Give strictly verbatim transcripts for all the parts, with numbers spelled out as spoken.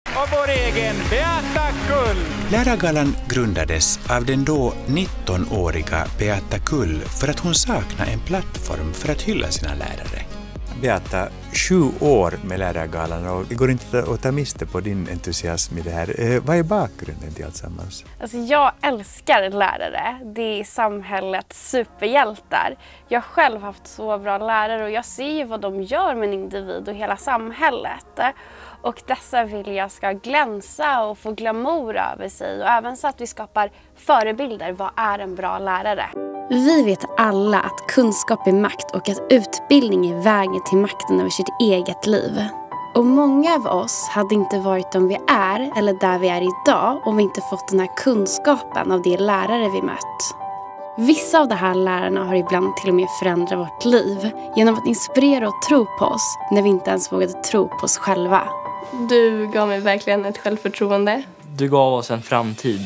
Och vår egen Beata Kull. Lärargalan grundades av den då nittonåriga Beata Kull för att hon saknade en plattform för att hylla sina lärare. Beata, sju år med Lärargalan och det går inte att ta miste på din entusiasm i det här. Eh, vad är bakgrunden till alltsammans? Alltså jag älskar lärare. Det är samhällets superhjältar. Jag har själv haft så bra lärare och jag ser ju vad de gör med en individ och hela samhället. Och dessa vill jag ska glänsa och få glamour över sig och även så att vi skapar förebilder. Vad är en bra lärare? Vi vet alla att kunskap är makt och att utbildning är vägen till makten över sitt eget liv. Och många av oss hade inte varit de vi är eller där vi är idag om vi inte fått den här kunskapen av de lärare vi mött. Vissa av de här lärarna har ibland till och med förändrat vårt liv genom att inspirera och tro på oss när vi inte ens vågade tro på oss själva. Du gav mig verkligen ett självförtroende. Du gav oss en framtid.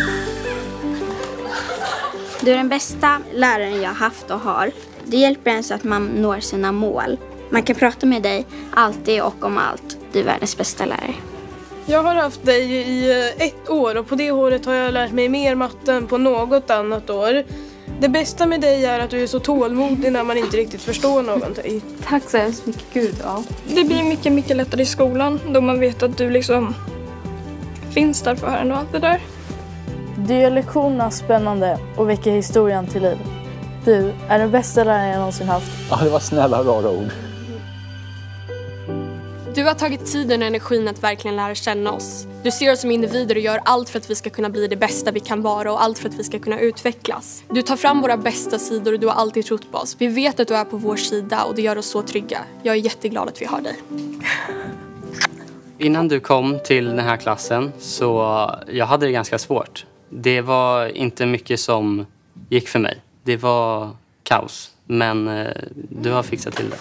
Du är den bästa läraren jag har haft och har. Det hjälper en så att man når sina mål. Man kan prata med dig alltid och om allt. Du är världens bästa lärare. Jag har haft dig i ett år och på det året har jag lärt mig mer matte än på något annat år. Det bästa med dig är att du är så tålmodig när man inte riktigt förstår någonting. Tack så hemskt mycket, Gud. Ja. Det blir mycket, mycket lättare i skolan då man vet att du liksom finns där för en och allt det där. Du gör lektionerna spännande och väcker historien till liv. Du är den bästa läraren jag någonsin haft. Ja, det var snälla och rara ord. Du har tagit tiden och energin att verkligen lära känna oss. Du ser oss som individer och gör allt för att vi ska kunna bli det bästa vi kan vara och allt för att vi ska kunna utvecklas. Du tar fram våra bästa sidor och du har alltid trott på oss. Vi vet att du är på vår sida och det gör oss så trygga. Jag är jätteglad att vi har dig. Innan du kom till den här klassen så jag hade det ganska svårt. Det var inte mycket som gick för mig. Det var kaos. Men eh, du har fixat till det.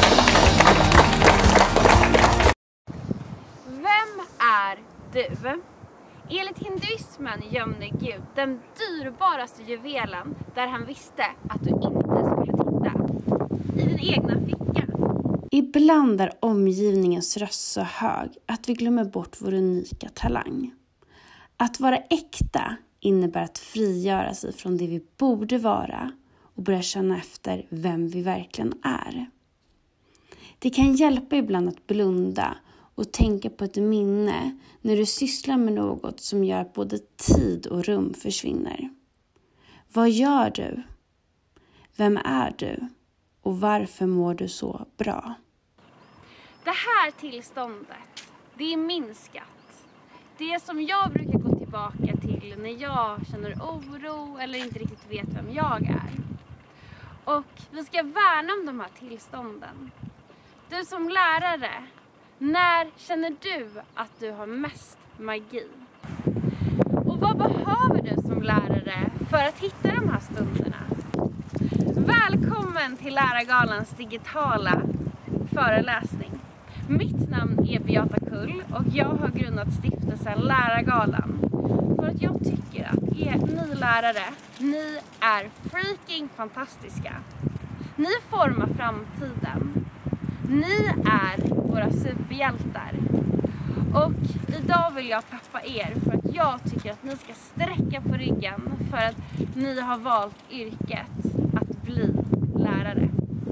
Vem är du? Enligt hinduismen gömde Gud den dyrbaraste juvelen där han visste att du inte skulle titta. I din egna ficka. Ibland är omgivningens röst så hög att vi glömmer bort vår unika talang. Att vara äkta innebär att frigöra sig från det vi borde vara och börja känna efter vem vi verkligen är. Det kan hjälpa ibland att blunda och tänka på ett minne när du sysslar med något som gör att både tid och rum försvinner. Vad gör du? Vem är du? Och varför mår du så bra? Det här tillståndet, det är min skatt. Det som jag brukar gå tillbaka till när jag känner oro eller inte riktigt vet vem jag är. Och vi ska värna om de här tillstånden. Du som lärare, när känner du att du har mest magi? Och vad behöver du som lärare för att hitta de här stunderna? Välkommen till Lärargalans digitala föreläsning. Mitt namn är Beata Kull och jag har grundat stiftelsen Lärargalan. För att jag tycker att er, ni lärare, ni är freaking fantastiska. Ni formar framtiden. Ni är våra superhjältar. Och idag vill jag peppa er för att jag tycker att ni ska sträcka på ryggen för att ni har valt yrket att bli lärare.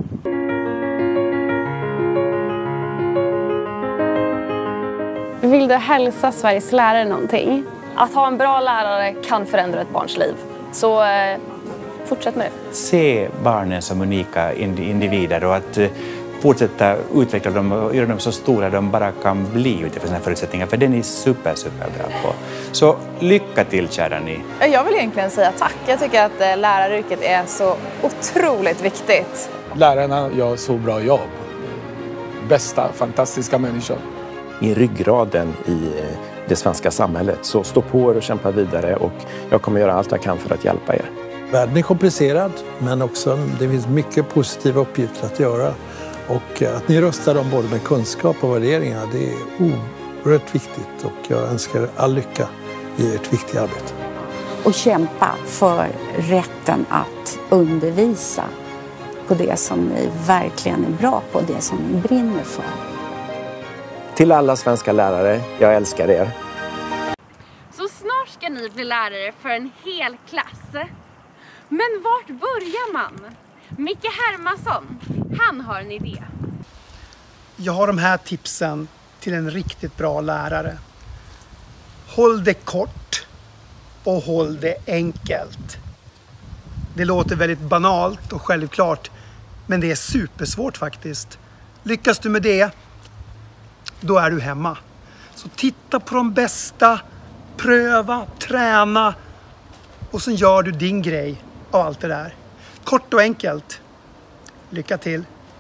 Vill du hälsa Sveriges lärare någonting? Att ha en bra lärare kan förändra ett barns liv. Så eh, fortsätt med det. Se barnen som unika individer och att fortsätta utveckla dem och göra dem så stora de bara kan bli utifrån sina förutsättningar. För den är super, super bra på. Så lycka till, kära ni. Jag vill egentligen säga tack. Jag tycker att läraryrket är så otroligt viktigt. Lärarna gör så bra jobb. Bästa, fantastiska människor. I ryggraden i det svenska samhället. Så stå på er och kämpa vidare och jag kommer göra allt jag kan för att hjälpa er. Världen är komplicerad men också det finns mycket positiva uppgifter att göra. Och att ni röstar dem både med kunskap och värderingar, det är oerhört viktigt och jag önskar all lycka i ert viktiga arbete. Och kämpa för rätten att undervisa på det som ni verkligen är bra på, det som ni brinner för. Till alla svenska lärare, jag älskar er. Så snart ska ni bli lärare för en hel klass. Men vart börjar man? Micke Hermansson, han har en idé. Jag har de här tipsen till en riktigt bra lärare. Håll det kort och håll det enkelt. Det låter väldigt banalt och självklart, men det är supersvårt faktiskt. Lyckas du med det, då är du hemma. Så titta på de bästa, pröva, träna och sen gör du din grej av allt det där. Kort och enkelt. Lycka till!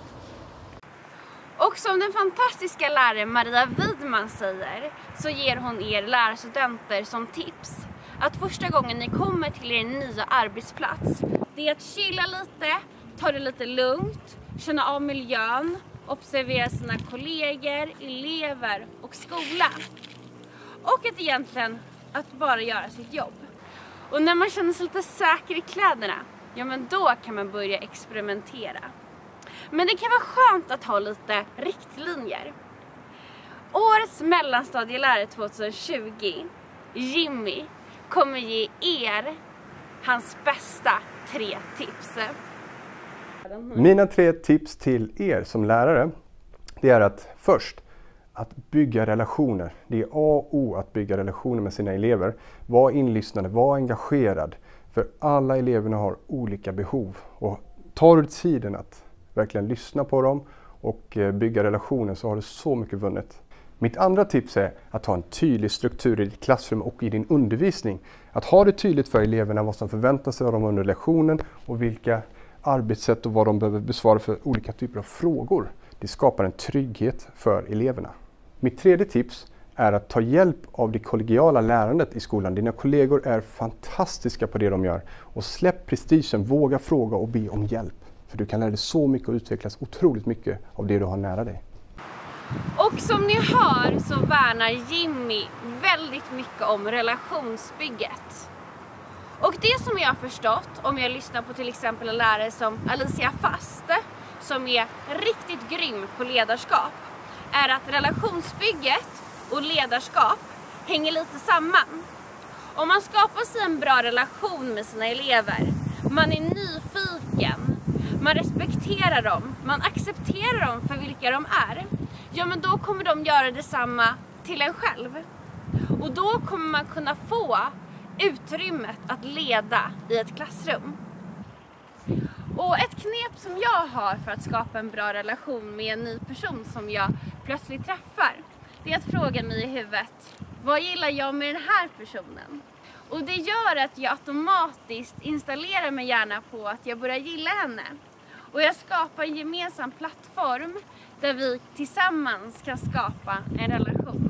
Och som den fantastiska läraren Maria Widman säger, så ger hon er lärarstudenter som tips att första gången ni kommer till er nya arbetsplats, det är att chilla lite, ta det lite lugnt, känna av miljön, observera sina kollegor, elever och skola. Och att egentligen att bara göra sitt jobb. Och när man känner sig lite säker i kläderna, ja men då kan man börja experimentera. Men det kan vara skönt att ha lite riktlinjer. Årets mellanstadielärare tjugohundratjugo, Jimmy, kommer ge er hans bästa tre tips. Mina tre tips till er som lärare, det är att först att bygga relationer. Det är A och O att bygga relationer med sina elever. Var inlyssnande, var engagerad. För alla eleverna har olika behov. Och tar du tiden att verkligen lyssna på dem och bygga relationer, så har du så mycket vunnet. Mitt andra tips är att ha en tydlig struktur i ditt klassrum och i din undervisning. Att ha det tydligt för eleverna vad som förväntas av dem under lektionen och vilka arbetssätt och vad de behöver besvara för olika typer av frågor. Det skapar en trygghet för eleverna. Mitt tredje tips är att ta hjälp av det kollegiala lärandet i skolan. Dina kollegor är fantastiska på det de gör. Och släpp prestigen, våga fråga och be om hjälp. För du kan lära dig så mycket och utvecklas otroligt mycket av det du har nära dig. Och som ni hör så värnar Jimmy väldigt mycket om relationsbygget. Och det som jag har förstått, om jag lyssnar på till exempel en lärare som Alicia Faste, som är riktigt grym på ledarskap, är att relationsbygget och ledarskap hänger lite samman. Om man skapar sig en bra relation med sina elever, man är nyfiken, man respekterar dem, man accepterar dem för vilka de är, ja men då kommer de göra detsamma till en själv. Och då kommer man kunna få utrymmet att leda i ett klassrum. Och ett knep som jag har för att skapa en bra relation med en ny person som jag plötsligt träffar, det är att fråga mig i huvudet, vad gillar jag med den här personen? Och det gör att jag automatiskt installerar mig gärna på att jag börjar gilla henne. Och jag skapar en gemensam plattform där vi tillsammans kan skapa en relation.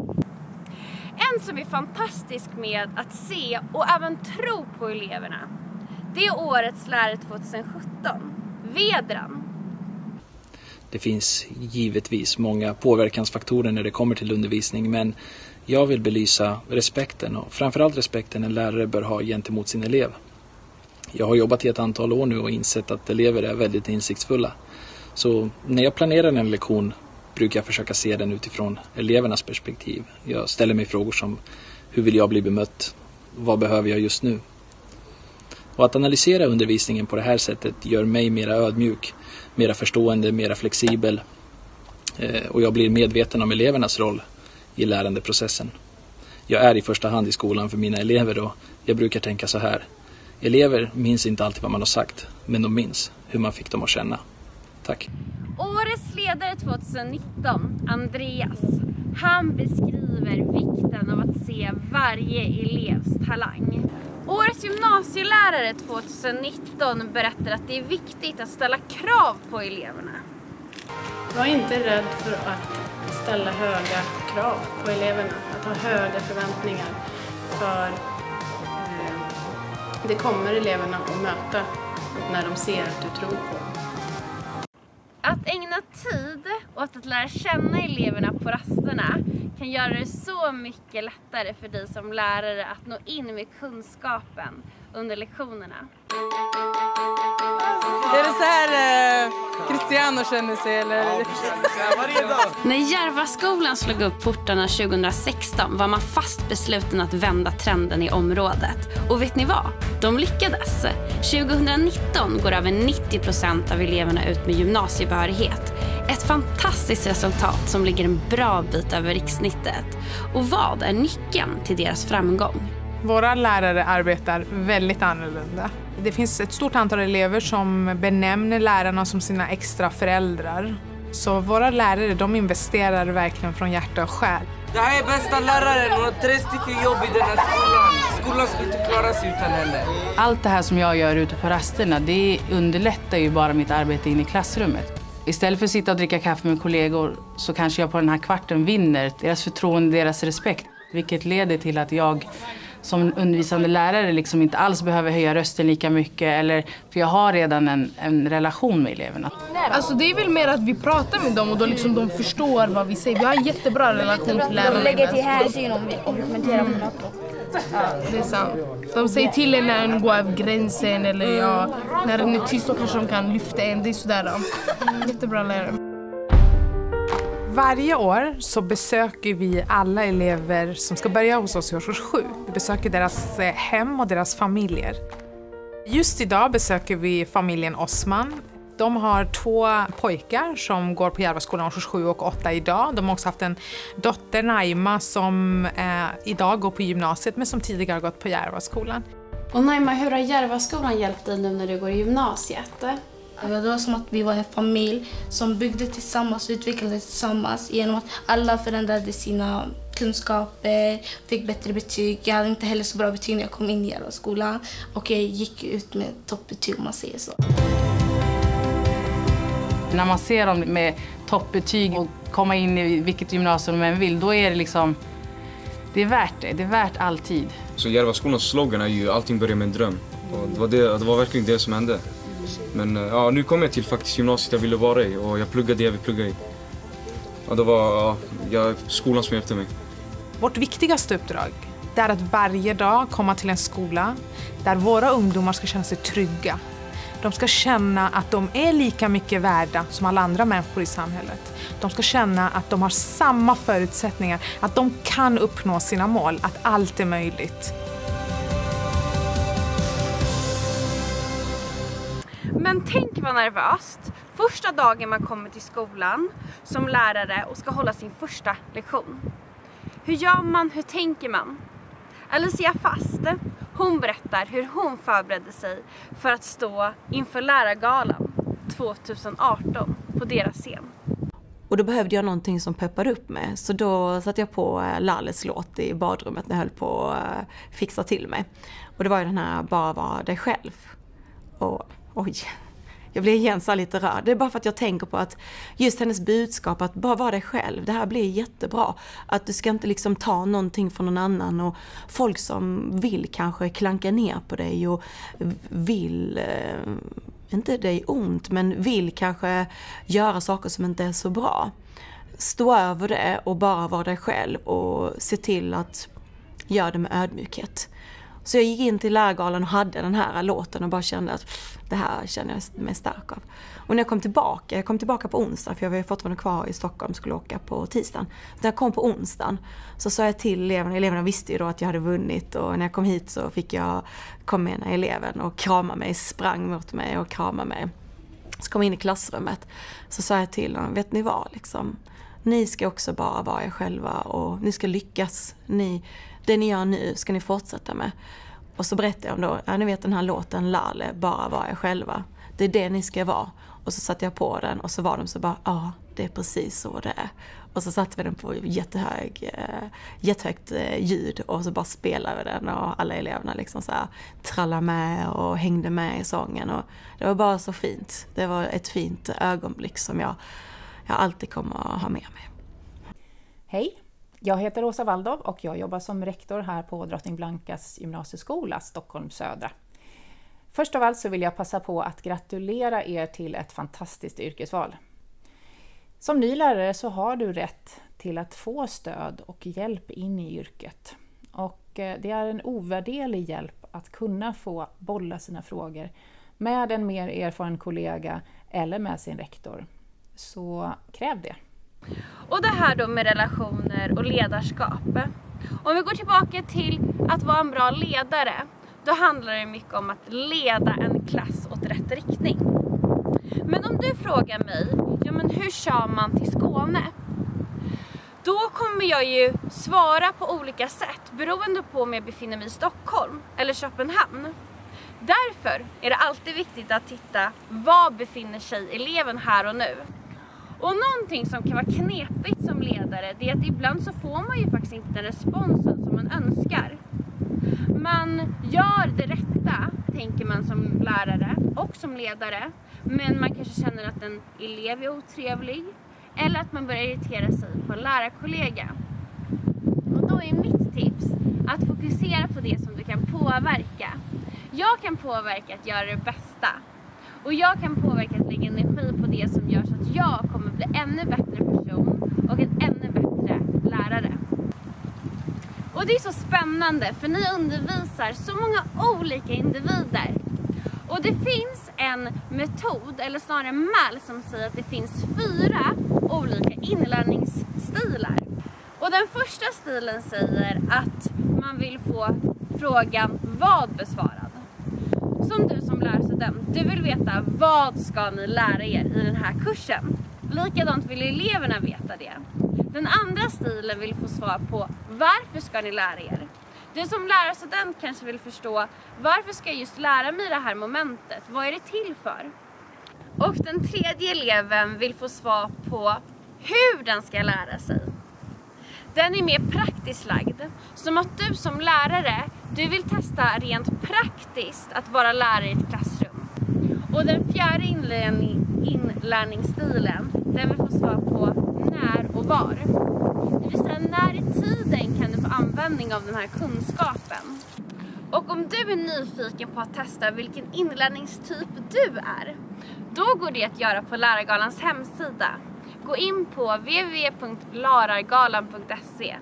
En som är fantastisk med att se och även tro på eleverna, det är årets lärare tjugosjutton, Vedran. Det finns givetvis många påverkansfaktorer när det kommer till undervisning, men jag vill belysa respekten och framförallt respekten en lärare bör ha gentemot sin elev. Jag har jobbat i ett antal år nu och insett att elever är väldigt insiktsfulla. Så när jag planerar en lektion brukar jag försöka se den utifrån elevernas perspektiv. Jag ställer mig frågor som, hur vill jag bli bemött? Vad behöver jag just nu? Och att analysera undervisningen på det här sättet gör mig mera ödmjuk, mera förstående, mera flexibel. Och jag blir medveten om elevernas roll i lärandeprocessen. Jag är i första hand i skolan för mina elever och jag brukar tänka så här. Elever minns inte alltid vad man har sagt, men de minns hur man fick dem att känna. Tack. Årets ledare tjugonitton, Andreas, han beskriver vikten av att se varje elevs talang. Årets gymnasielärare tjugonitton berättar att det är viktigt att ställa krav på eleverna. Var inte rädd för att ställa höga krav på eleverna, att ha höga förväntningar, för eh, det kommer eleverna att möta när de ser att du tror på dem. Att ägna tid åt att lära känna eleverna på rasterna kan göra det så mycket lättare för dig som lärare att nå in med kunskapen under lektionerna. Är det så här eh, Cristiano känner sig eller? När Järvaskolan slog upp portarna tjugohundrasexton var man fast besluten att vända trenden i området. Och vet ni vad? De lyckades. tjugohundranitton går över nittio procent av eleverna ut med gymnasiebehörighet. Ett fantastiskt resultat som ligger en bra bit över rikssnittet. Och vad är nyckeln till deras framgång? Våra lärare arbetar väldigt annorlunda. Det finns ett stort antal elever som benämner lärarna som sina extra föräldrar. Så våra lärare, de investerar verkligen från hjärta och själ. Det här är bästa läraren och har tre stycken jobb i den här skolan. Skolan skulle inte klara sig utan henne. Allt det här som jag gör ute på rasterna, det underlättar ju bara mitt arbete in i klassrummet. Istället för att sitta och dricka kaffe med kollegor så kanske jag på den här kvarten vinner deras förtroende, deras respekt. Vilket leder till att jag som undervisande lärare liksom inte alls behöver höja rösten lika mycket. Eller, för jag har redan en, en relation med eleverna. Alltså det är väl mer att vi pratar med dem och då liksom de förstår vad vi säger. Vi har en jättebra relation till lärarna. De lägger till hänsyn om vi kommenterar på något. Ja, det är sant. De säger till en när den går över gränsen eller ja, när den är tyst så kanske de kan lyfta en. Det är sådär. Jättebra lärare. Varje år så besöker vi alla elever som ska börja hos oss i årskurs sju. Vi besöker deras hem och deras familjer. Just idag besöker vi familjen Osman. De har två pojkar som går på Järvaskolan årskurs sju och åtta idag. De har också haft en dotter Naima som eh, idag går på gymnasiet men som tidigare har gått på Järvaskolan. Och Naima, hur har Järvaskolan hjälpt dig nu när du går i gymnasiet? Det var som att vi var en familj som byggde tillsammans och utvecklade tillsammans genom att alla förändrade sina kunskaper, fick bättre betyg. Jag hade inte heller så bra betyg när jag kom in i Järvaskolan och jag gick ut med toppbetyg om man säger så. När man ser dem med toppbetyg och komma in i vilket gymnasium man vill, då är det liksom, det är värt det, det är värt all tid. Så Järvaskolans slogan är ju allting börjar med en dröm. Och det var, det, det var verkligen det som hände. Men ja, nu kom jag till faktiskt gymnasiet jag ville vara i och jag pluggade det jag vill plugga i. Och det var ja, jag, skolan som hjälpte mig. Vårt viktigaste uppdrag är att varje dag komma till en skola där våra ungdomar ska känna sig trygga. De ska känna att de är lika mycket värda som alla andra människor i samhället. De ska känna att de har samma förutsättningar, att de kan uppnå sina mål, att allt är möjligt. Men tänk vad nervöst. Första dagen man kommer till skolan som lärare och ska hålla sin första lektion. Hur gör man? Hur tänker man? Alicia Fast, hon berättar hur hon förberedde sig för att stå inför lärargalan tjugoarton på deras scen. Och då behövde jag någonting som peppade upp mig. Så då satte jag på Lalles låt i badrummet när jag höll på att fixa till mig. Och det var ju den här Bara var dig själv. Och oj, jag blir igen så lite rörd. Det är bara för att jag tänker på att just hennes budskap att bara vara dig själv. Det här blir jättebra. Att du ska inte liksom ta någonting från någon annan. Och folk som vill kanske klanka ner på dig och vill, eh, inte dig ont, men vill kanske göra saker som inte är så bra. Stå över det och bara vara dig själv och se till att göra det med ödmjukhet. Så jag gick in till lärargalan och hade den här låten och bara kände att pff, det här känner jag mig stark av. Och när jag kom tillbaka, jag kom tillbaka på onsdag för jag var fortfarande kvar i Stockholm och skulle åka på tisdagen. Så när jag kom på onsdagen så sa jag till eleverna, eleverna visste ju då att jag hade vunnit och när jag kom hit så fick jag komma med en eleven och krama mig, sprang mot mig och krama mig. Så kom jag in i klassrummet så sa jag till dem, vet ni vad liksom, ni ska också bara vara er själva och ni ska lyckas, ni... Det ni gör nu ska ni fortsätta med. Och så berättade jag om då, ja, ni vet den här låten Lalle, bara var jag själva. Det är det ni ska vara. Och så satte jag på den och så var de så bara, ja, det är precis så det är. Och så satte vi den på jättehög, eh, jättehögt eh, ljud och så bara spelade vi den och alla eleverna liksom så här trallade med och hängde med i sången. Och det var bara så fint. Det var ett fint ögonblick som jag, jag alltid kommer att ha med mig. Hej! Jag heter Åsa Waldov och jag jobbar som rektor här på Drottning Blankas gymnasieskola, Stockholm södra. Först av allt så vill jag passa på att gratulera er till ett fantastiskt yrkesval. Som ny lärare så har du rätt till att få stöd och hjälp in i yrket. Och det är en ovärderlig hjälp att kunna få bolla sina frågor med en mer erfaren kollega eller med sin rektor. Så kräv det. Och det här då med relationer och ledarskap. Om vi går tillbaka till att vara en bra ledare, då handlar det mycket om att leda en klass åt rätt riktning. Men om du frågar mig, ja men hur kör man till Skåne? Då kommer jag ju svara på olika sätt beroende på om jag befinner mig i Stockholm eller Köpenhamn. Därför är det alltid viktigt att titta var befinner sig eleven här och nu. Och någonting som kan vara knepigt som ledare, det är att ibland så får man ju faktiskt inte den responsen som man önskar. Man gör det rätta, tänker man som lärare och som ledare, men man kanske känner att en elev är otrevlig eller att man börjar irritera sig på en lärarkollega. Och då är mitt tips att fokusera på det som du kan påverka. Jag kan påverka att göra det bästa. Och jag kan påverka att lägga energi på det som gör så att jag kommer bli ännu bättre person och en ännu bättre lärare. Och det är så spännande för ni undervisar så många olika individer. Och det finns en metod, eller snarare en mall, som säger att det finns fyra olika inlärningsstilar. Och den första stilen säger att man vill få frågan vad besvarad. Som du som lärarstudent, du vill veta vad ska ni lära er i den här kursen. Likadant vill eleverna veta det. Den andra stilen vill få svar på varför ska ni lära er. Du som lärarstudent kanske vill förstå varför ska jag just lära mig det här momentet, vad är det till för? Och den tredje eleven vill få svar på hur den ska lära sig. Den är mer praktiskt lagd, som att du som lärare, du vill testa rent praktiskt att vara lärare i ett klassrum. Och den fjärde inlärning, inlärningsstilen, den vill få svar på när och var. Det vill säga när i tiden kan du få användning av den här kunskapen. Och om du är nyfiken på att testa vilken inlärningstyp du är, då går det att göra på Lärargalans hemsida. Gå in på w w w punkt larargalan punkt se.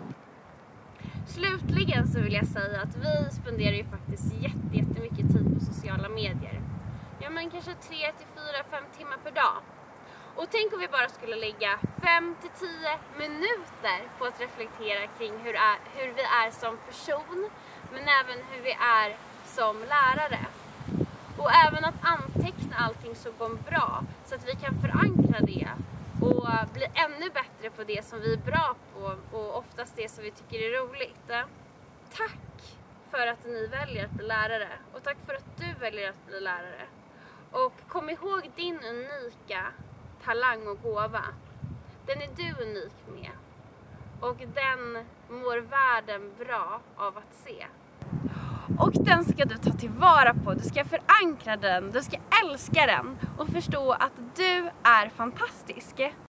Slutligen så vill jag säga att vi spenderar ju faktiskt jätte, jättemycket tid på sociala medier. Ja men kanske tre till fyra, fem timmar per dag. Och tänk om vi bara skulle lägga fem till tio minuter på att reflektera kring hur, är, hur vi är som person, men även hur vi är som lärare. Och även att anteckna allting som går bra, så att vi kan förankra det och bli ännu bättre på det som vi är bra på och oftast det som vi tycker är roligt. Tack för att ni väljer att bli lärare och tack för att du väljer att bli lärare. Och kom ihåg din unika talang och gåva. Den är du unik med. Och den mår världen bra av att se. Och den ska du ta tillvara på. Du ska förankra den. Du ska älska den. Och förstå att du är fantastisk.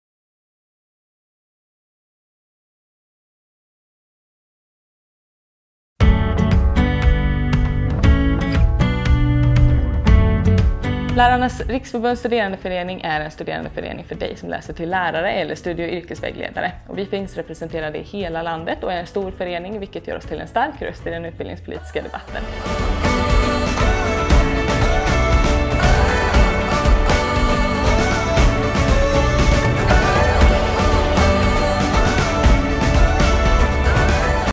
Lärarnas riksförbunds studerandeförening är en studerandeförening för dig som läser till lärare eller studie- och yrkesvägledare. Och vi finns representerade i hela landet och är en stor förening, vilket gör oss till en stark röst i den utbildningspolitiska debatten.